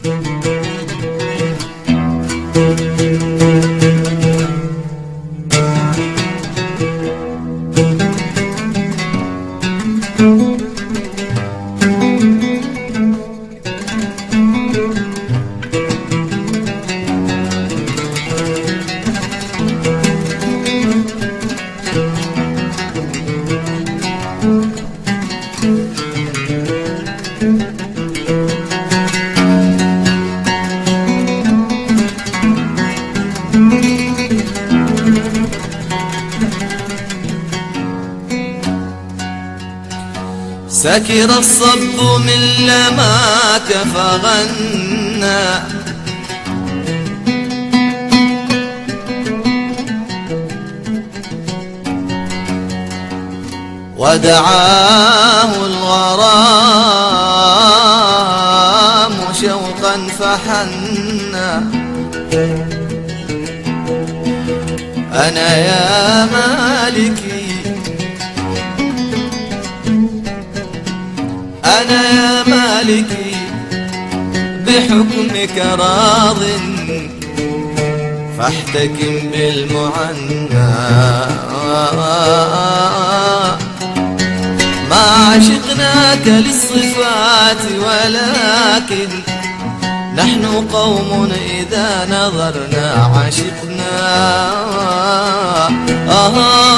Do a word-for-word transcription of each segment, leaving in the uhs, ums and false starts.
سكر الصب من لماك فغنى ودعاه الغرام شوقا فحنى. أنا يا مالكي أنا يا مالكي بحكمك راض فاحتكم بالمعنى. ما عشقناك للصفات ولكن نحن قوم إذا نظرنا عشقنا. آه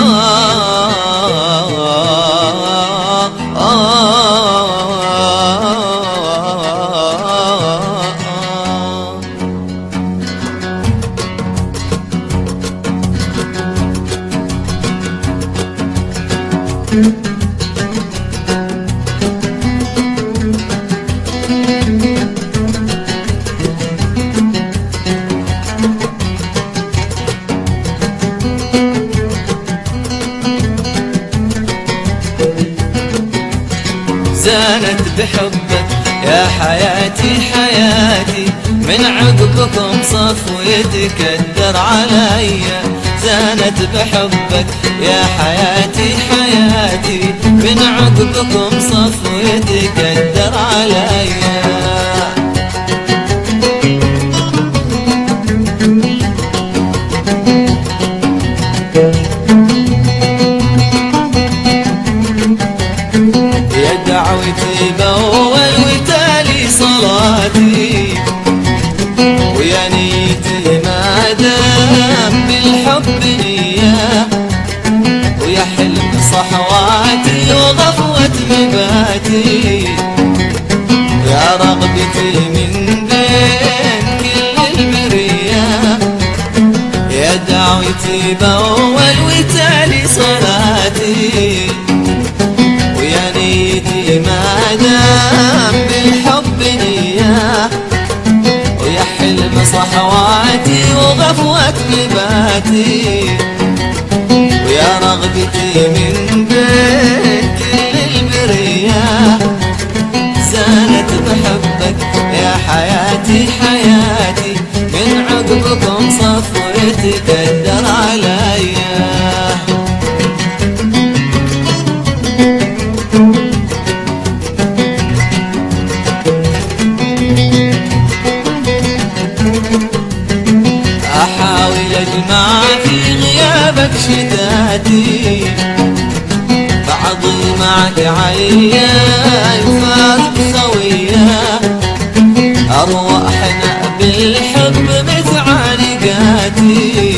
زانت بحبك يا حياتي حياتي من عقبكم صفوتك الدر عليا. زانت بحبك يا حياتي حياتي من عقبكم صفوتك الدر عليا. دعوتي بأول وتالي صلاتي ويا نيتي ما دام بالحب نية ويا حلم صحواتي وغفوة مباتي يا رغبتي من بين كل البرية. يا دعوتي بأول وتالي صلاتي ويا نيتي ما دام بالحب نية ويا حلم صحواتي وغفوة نباتي ويا رغبتي من بين كل البرية. زانت بحبك يا حياتي حياتي من عقبكم صفوتك الدر عليا. أحاول أجمع في غيابك شتاتي بعضي معك عيا يفارق سويا. أرواحنا بالحب متعانقاتي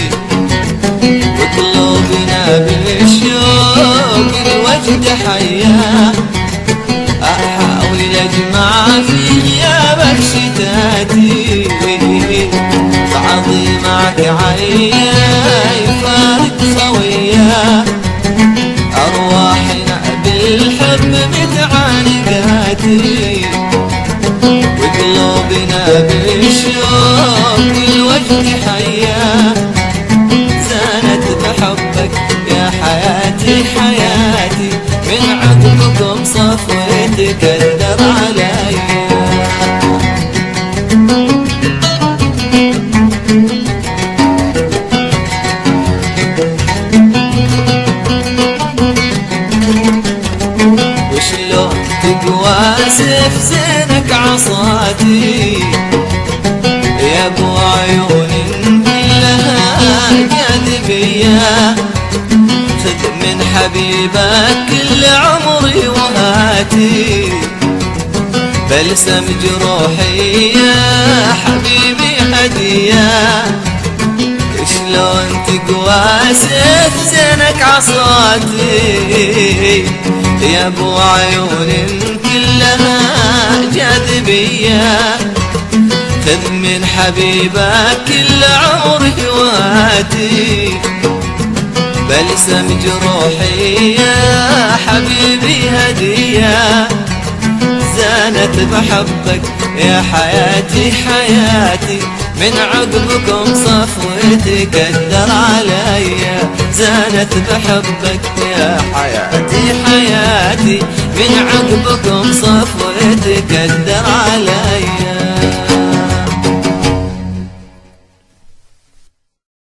وقلوبنا بالشوق الوجد حيا. أحاول أجمع في غيابك شتاتي بعضي معك عيا يفارق سويا. أرواحنا بالحب متعانقاتي وقلوبنا بالشوق الوجد حيا. زانت بحبك يا حياتي حياتي من عقبكم صفوتك الدر عليا. وشلون تقوى سيف زينك عصاتي حبيبك كل عمري وهاتي بلسم جروحي يا حبيبي هدية شلون تقوى سيف زينك عصاتي يا ابو عيون كلها جاذبية خذ من حبيبك كل عمري وهاتي بلسم جروحي يا حبيبي هدية زانت بحبك يا حياتي حياتي من عقبكم صفوتي كدر عليا زانت بحبك يا حياتي حياتي من عقبكم صفوتي كدر عليا